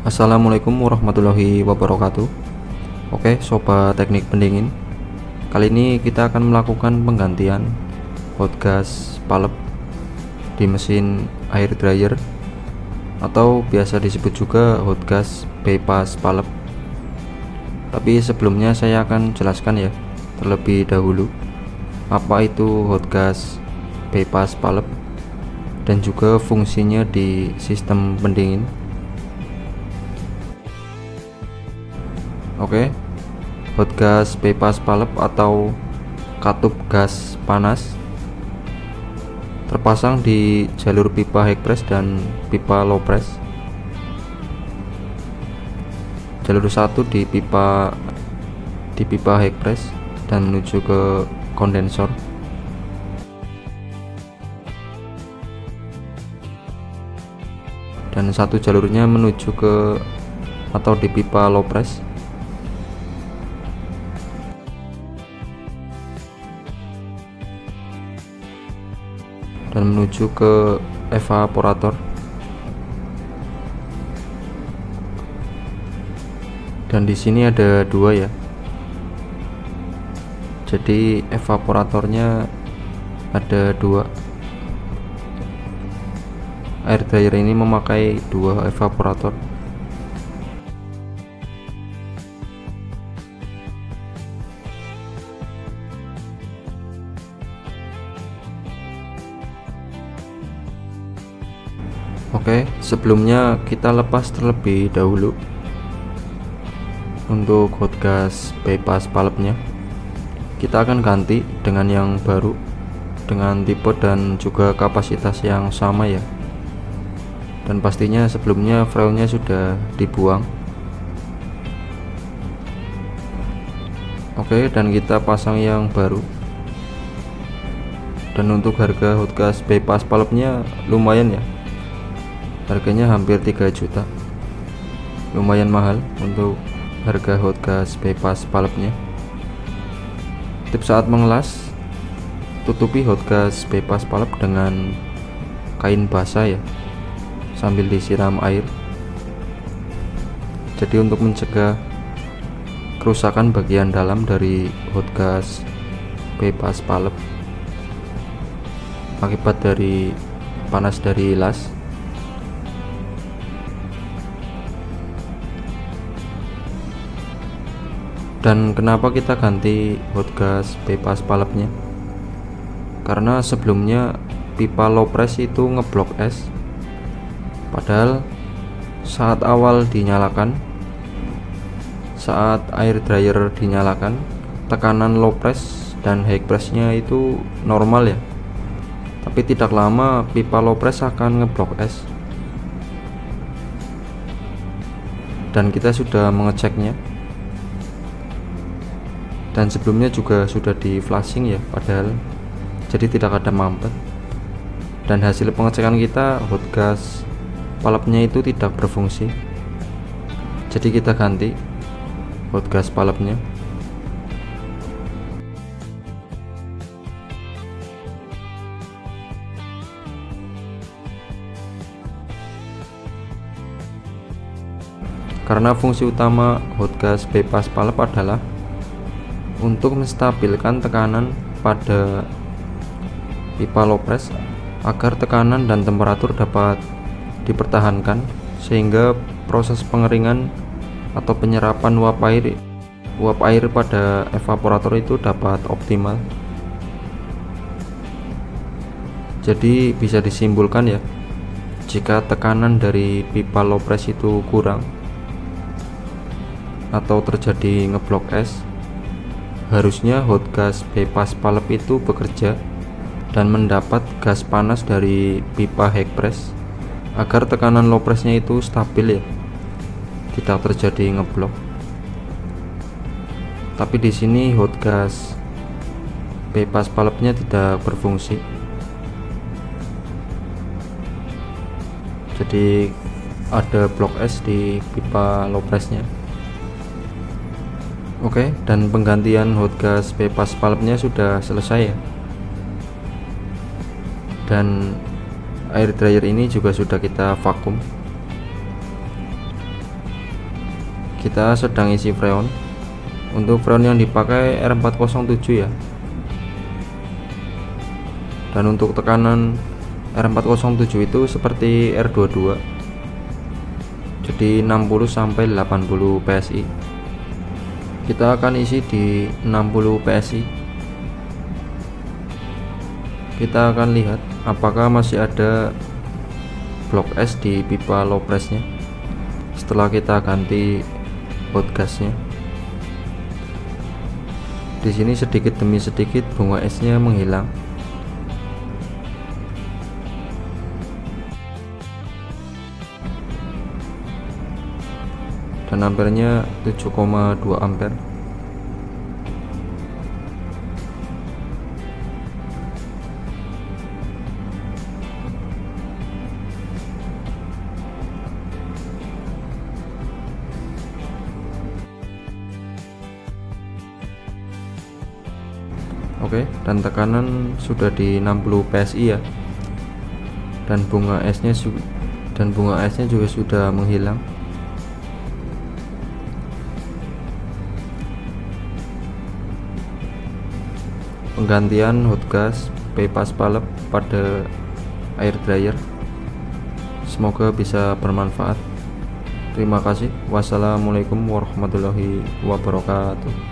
Assalamualaikum warahmatullahi wabarakatuh. Oke, sobat teknik pendingin. Kali ini kita akan melakukan penggantian hot gas palep di mesin air dryer atau biasa disebut juga hot gas bypass palep. Tapi sebelumnya saya akan jelaskan ya terlebih dahulu apa itu hot gas bypass palep dan juga fungsinya di sistem pendingin. Oke, hot gas bypass palep atau katup gas panas terpasang di jalur pipa high press dan pipa low press. Jalur 1 di pipa high press dan menuju ke kondensor. Dan satu jalurnya menuju ke atau di pipa low press. Dan menuju ke evaporator. Dan di sini ada dua ya. Jadi evaporatornya ada dua. Air dryer ini memakai dua evaporator. Oke, sebelumnya kita lepas terlebih dahulu untuk hot gas bypass palepnya. Kita akan ganti dengan yang baru dengan tipe dan juga kapasitas yang sama ya. Dan pastinya sebelumnya freonnya sudah dibuang. Oke, dan kita pasang yang baru. Dan untuk harga hot gas bypass palepnya lumayan ya. Harganya hampir 3 juta. Lumayan mahal untuk harga hot gas bypass palepnya. Tips saat mengelas, tutupi hot gas bypass palep dengan kain basah ya, sambil disiram air. Jadi untuk mencegah kerusakan bagian dalam dari hot gas bypass palep akibat dari panas dari las. Dan kenapa kita ganti hot gas bypass palepnya? Karena sebelumnya pipa low press itu ngeblok es. Padahal saat awal dinyalakan, saat air dryer dinyalakan, tekanan low press dan high pressnya itu normal ya. Tapi tidak lama pipa low press akan ngeblok es. Dan kita sudah mengeceknya. Dan sebelumnya juga sudah di flashing ya, padahal jadi tidak ada mampet. Dan hasil pengecekan kita hot gas palepnya itu tidak berfungsi. Jadi kita ganti hot gas palepnya. Karena fungsi utama hot gas bypass palep adalah untuk menstabilkan tekanan pada pipa low press agar tekanan dan temperatur dapat dipertahankan sehingga proses pengeringan atau penyerapan uap air pada evaporator itu dapat optimal. Jadi bisa disimpulkan ya, jika tekanan dari pipa low press itu kurang atau terjadi ngeblok es, harusnya hot gas bypass palep itu bekerja dan mendapat gas panas dari pipa high press agar tekanan low pressnya itu stabil ya, tidak terjadi ngeblok. Tapi di sini hot gas bypass palepnya tidak berfungsi. Jadi ada blok es di pipa low pressnya. Oke, dan penggantian hot gas bypass palepnya sudah selesai ya. Dan air dryer ini juga sudah kita vakum. Kita sedang isi freon. Untuk freon yang dipakai R407 ya. Dan untuk tekanan R407 itu seperti R22, jadi 60 sampai 80 PSI. Kita akan isi di 60 PSI. Kita akan lihat apakah masih ada blok es di pipa low pressnya setelah kita ganti baut gasnya. Di sini sedikit demi sedikit bunga esnya menghilang. Dan ampernya 7,2 ampere. Oke, dan tekanan sudah di 60 PSI ya. Dan bunga esnya juga sudah menghilang. Penggantian hot gas pipa Spalep pada air dryer. Semoga bisa bermanfaat. Terima kasih. Wassalamualaikum warahmatullahi wabarakatuh.